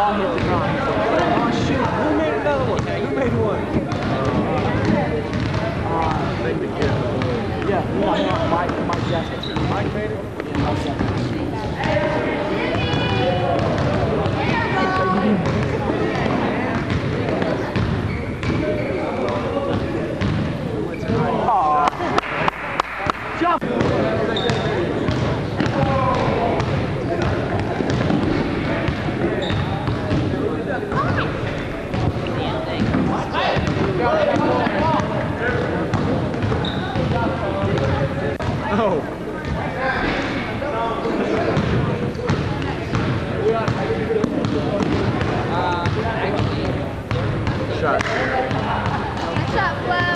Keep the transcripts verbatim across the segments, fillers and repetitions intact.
ball hit the ground. Oh shoot, who made another one? Who made one? Uh, yeah, yeah, Mike, Mike Jackson. Mike made it? Yeah, Mike Jackson. Jump! Oh. Shot. Shot blow.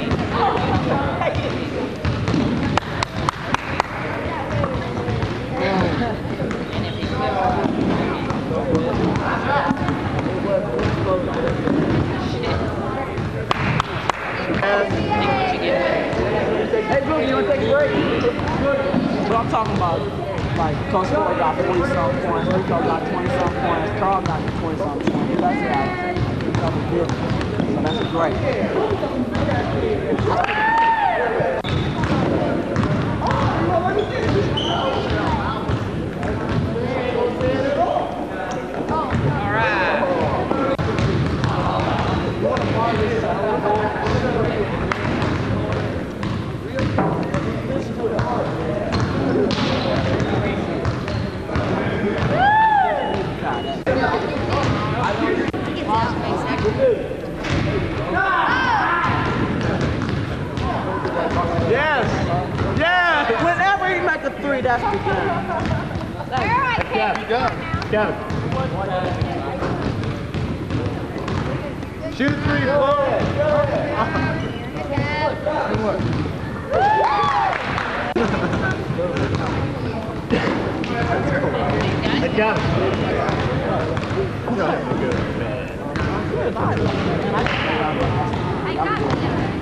Hey, Boogie, you want to take a break? But I'm talking about, like, Coach Ford got forty-something points, Rico got twenty-something points, Carl got twenty-something points. That's how double dip. So that's great. All right. Yes! Yeah! Whenever he makes a three, that's the game. All right, Kevin. Kevin. Shoot a three, Flo. I got it. I got it.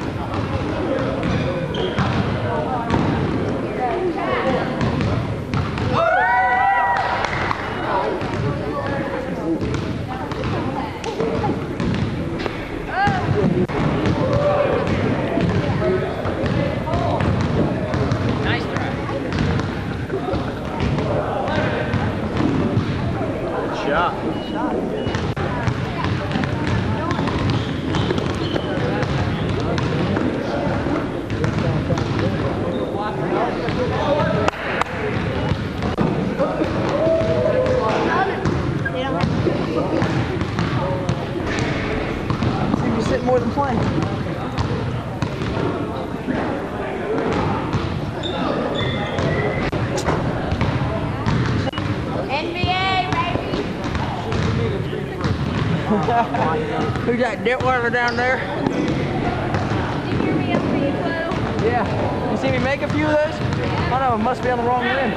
Nice try. Good shot. See, you sit more than playing. N B A, baby. Who's that Detweiler down there? Did you hear me up for you, Flo? Yeah. You see me make a few of those? I know, it must be on the wrong end.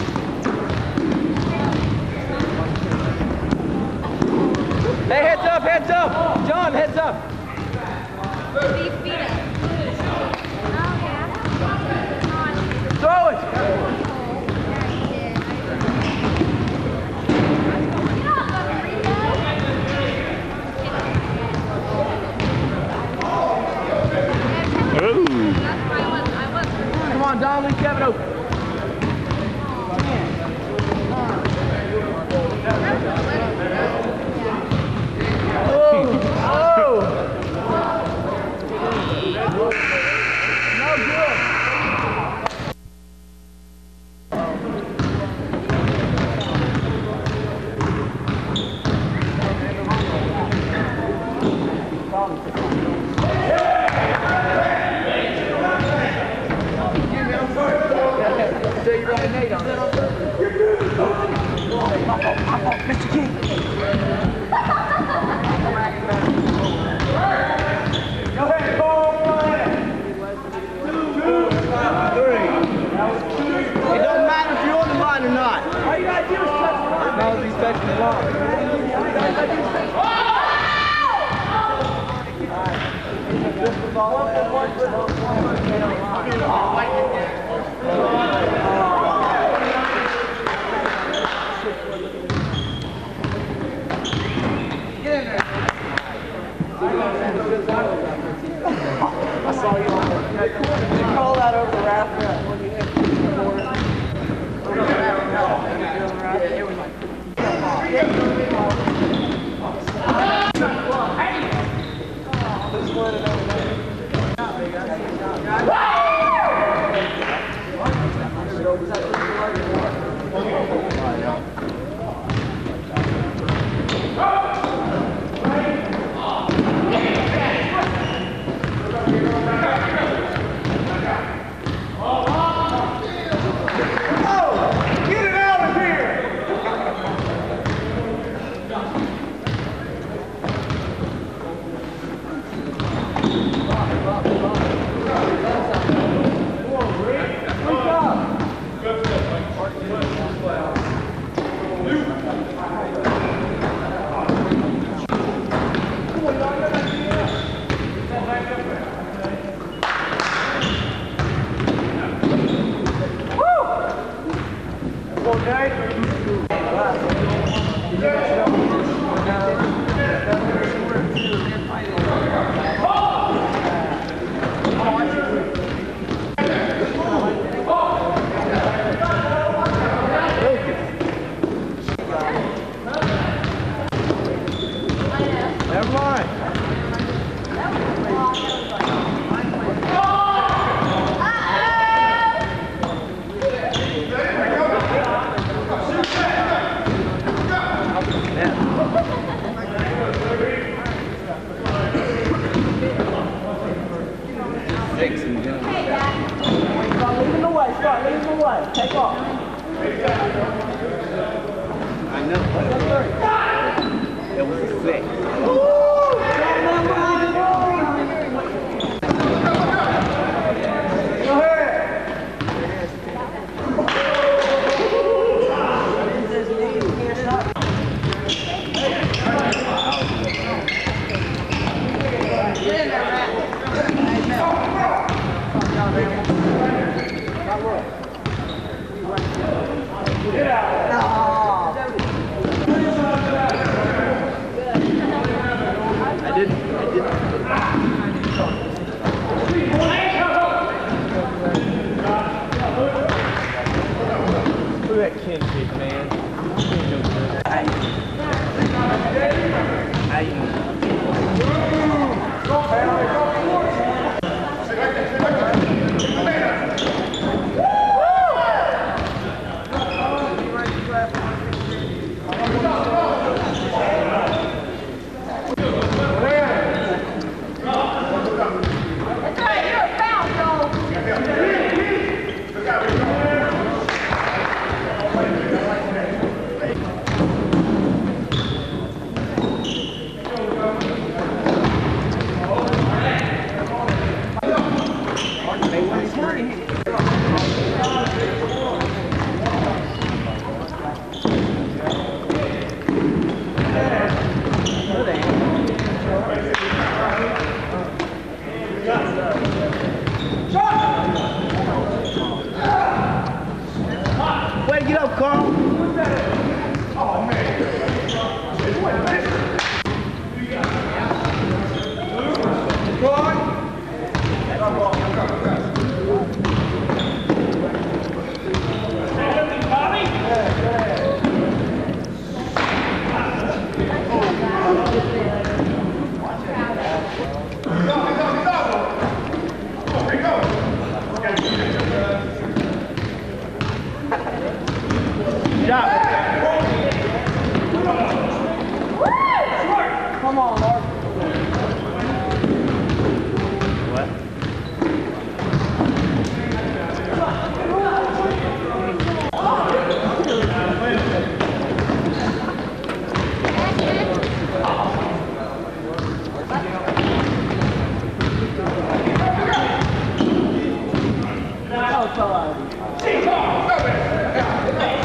Hey, heads up, heads up! John, heads up! Leave feet up. Oh, yeah. Throw it! Get off of him, Rico. Ooh. That's where I was. I was. Come on, Don, leave Kevin open. Oh! Oh! No good. Yeah. I saw you on the. You call that over the raft when you hit the board. Yeah, it was like.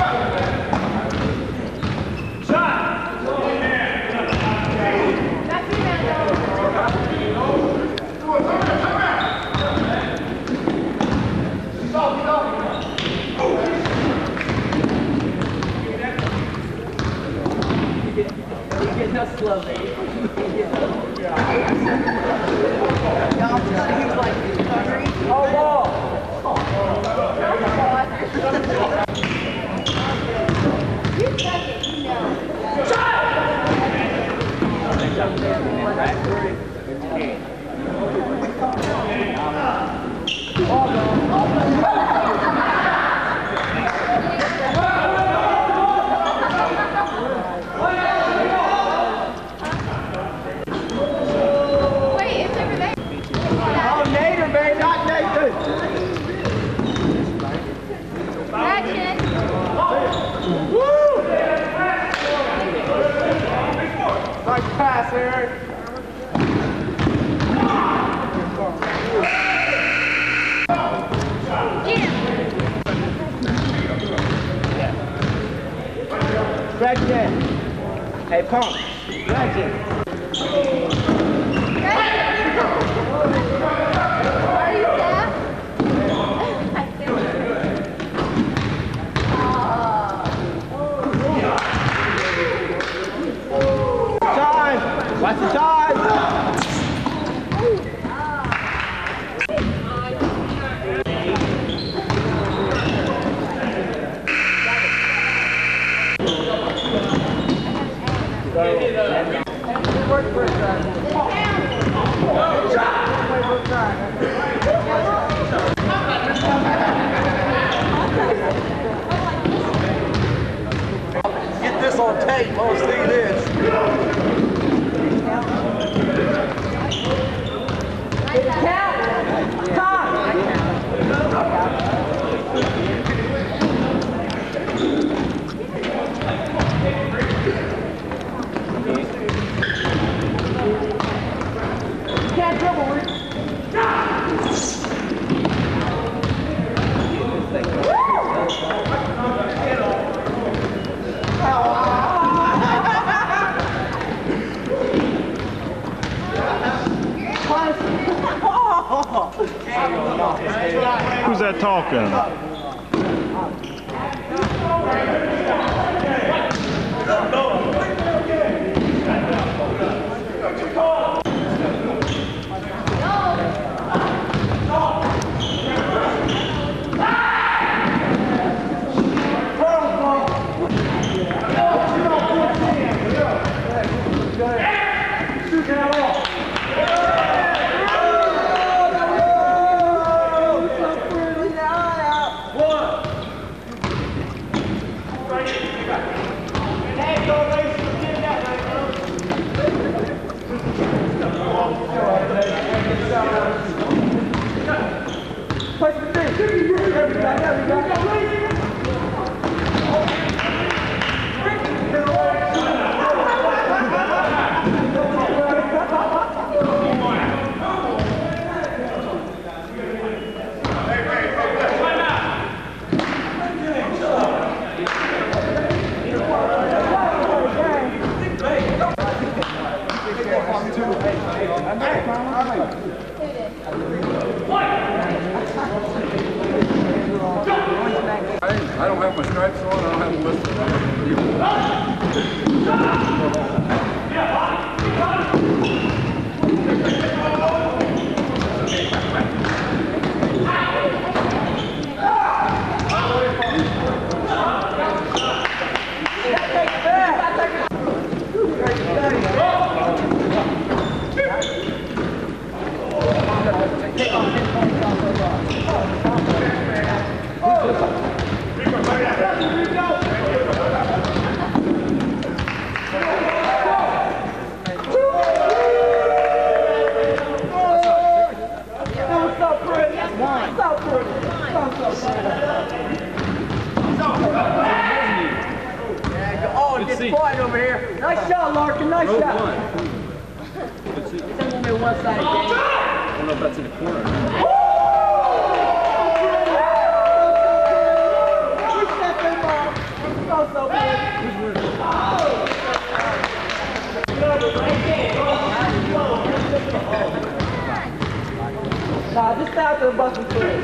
That's Just slowly. Y'all just he was like hungry. Oh, ball. You suck it, you know. Wait, it's over there. Oh, Nader, baby, not Nathan. Action. Woo! Nice pass, Eric. Stretch it. Hey, pump. Stretch it. Are you deaf? I feel it. Time. Watch the time. Get this on tape, most thing is. Count! Time! Can't dribble, Rick. Who's that talking? I don't have my stripes on, I don't have a list. Oh, it gets quiet over here. Nice shot, Larkin. Nice Road shot. one. It's only one side game. I don't know if that's in the corner. Nah, just stay out to the bus and play.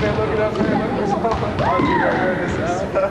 been looking up there, looking for something. Oh, you got this out.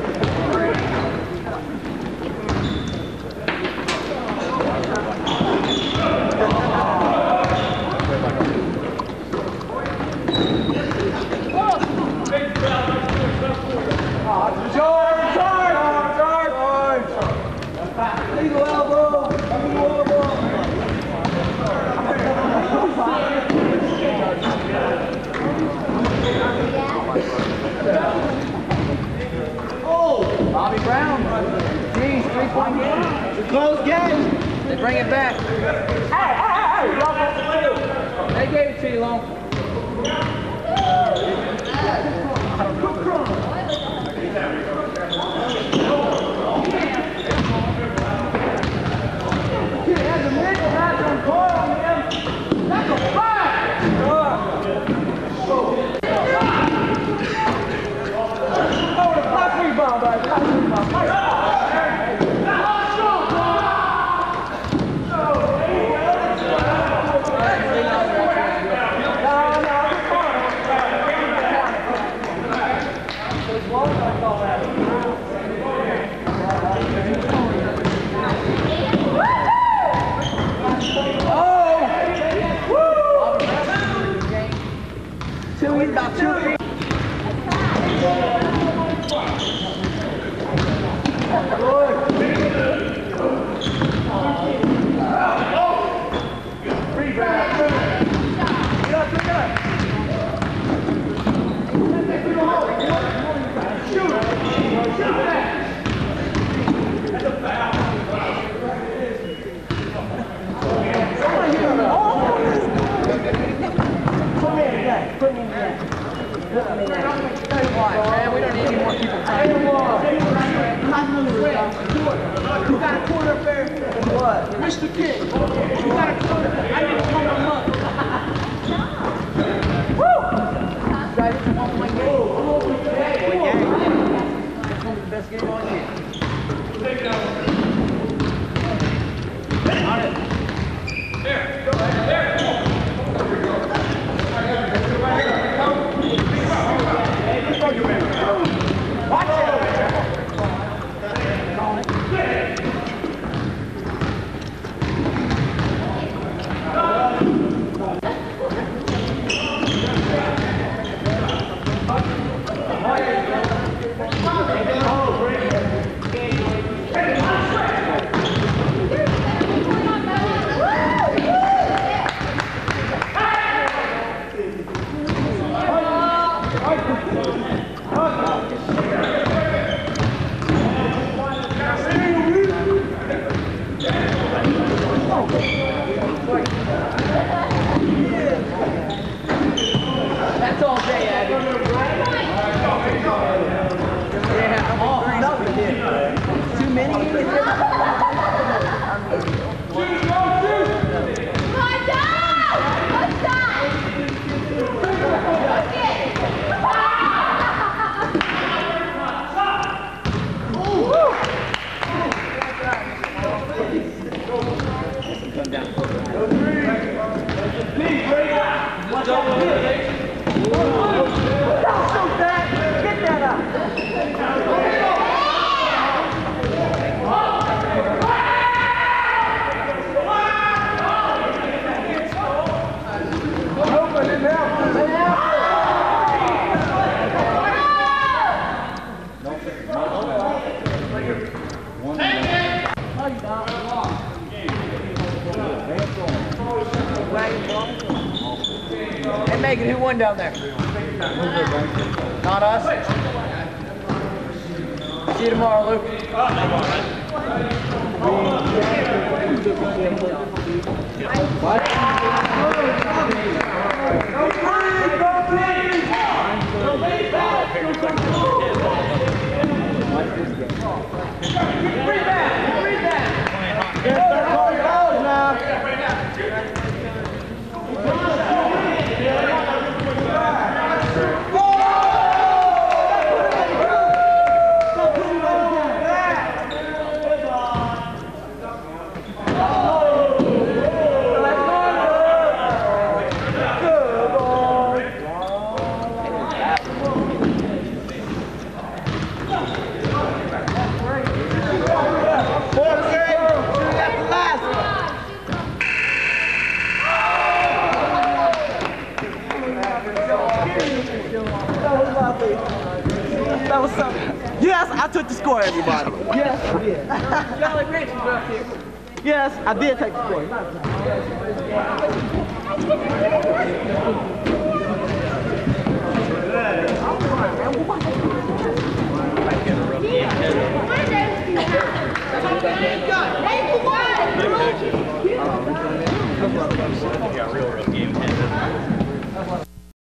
Bobby Brown. Geez, three-point game. It's a close game. They bring it back. Hey, hey, hey! They gave it to you, Long. Man, we don't need any more people. You got a corner up there? What? Mister King. You got a corner? I need to come on up. Woo! Try this one point game. Point game. This one's the best game all year. On it. There. Go right there. Watch it! That's all day, Abby. Yeah, I'm all nothing here. Too many? Come down. Get that up! Hey Megan, who won down there? Not us? See you tomorrow, Luke. Let's go! What's up? Yes, I took the score, everybody. Yes, I did. Jolly Rich is up here. Yes, I did take the score. Hey, Yeah, real, real.